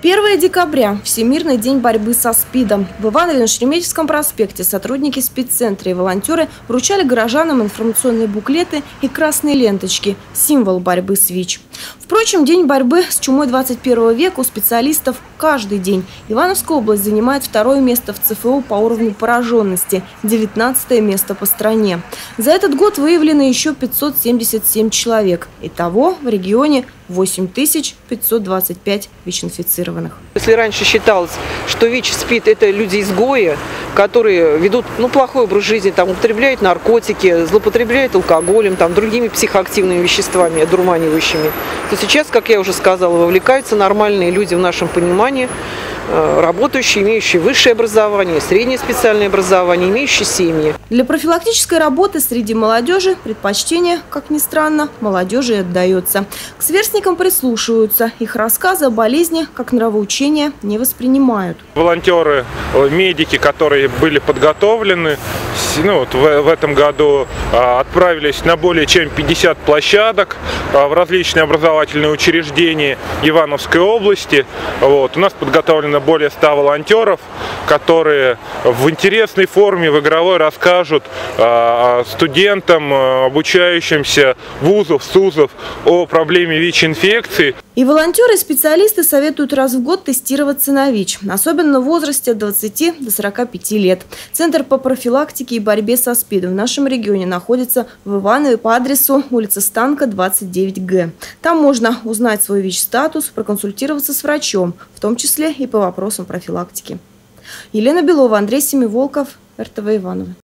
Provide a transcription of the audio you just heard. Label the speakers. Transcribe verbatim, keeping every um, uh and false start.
Speaker 1: первое декабря – Всемирный день борьбы со СПИДом. В Иваново-Шереметьевском проспекте сотрудники спеццентра и волонтеры вручали горожанам информационные буклеты и красные ленточки – символ борьбы с ВИЧ. Впрочем, день борьбы с чумой двадцать первого века у специалистов каждый день. Ивановская область занимает второе место в ЦФО по уровню пораженности, девятнадцатое место по стране. За этот год выявлено еще пятьсот семьдесят семь человек. Итого в регионе восемь тысяч пятьсот двадцать пять ВИЧ-инфицированных.
Speaker 2: Если раньше считалось, что ВИЧ, СПИД – это люди-изгои, которые ведут ну, плохой образ жизни, там, употребляют наркотики, злоупотребляют алкоголем, там, другими психоактивными веществами, одурманивающими, то сейчас, как я уже сказала, вовлекаются нормальные люди в нашем понимании, работающие, имеющие высшее образование, среднее специальное образование, имеющие семьи.
Speaker 1: Для профилактической работы среди молодежи предпочтение, как ни странно, молодежи отдается. К сверстникам прислушиваются. Их рассказы о болезни, как нравоучения, не воспринимают.
Speaker 3: Волонтеры, медики, которые были подготовлены, ну, вот в, в этом году а, отправились на более чем пятьдесят площадок а, в различные образовательные учреждения Ивановской области. Вот. У нас подготовлено более ста волонтеров, которые в интересной форме, в игровой расскажут а, студентам, а, обучающимся вузов, СУЗов о проблеме ВИЧ-инфекции.
Speaker 1: И волонтеры, и специалисты советуют раз в год тестироваться на ВИЧ, особенно в возрасте от двадцати до сорока пяти лет. Центр по профилактике и борьбе со СПИДом в нашем регионе находится в Иванове по адресу улица Станка, двадцать девять Г. Там можно узнать свой ВИЧ-статус, проконсультироваться с врачом, в том числе и по вопросам профилактики. Елена Белова, Андрей Семиволков, эр тэ вэ Иваново.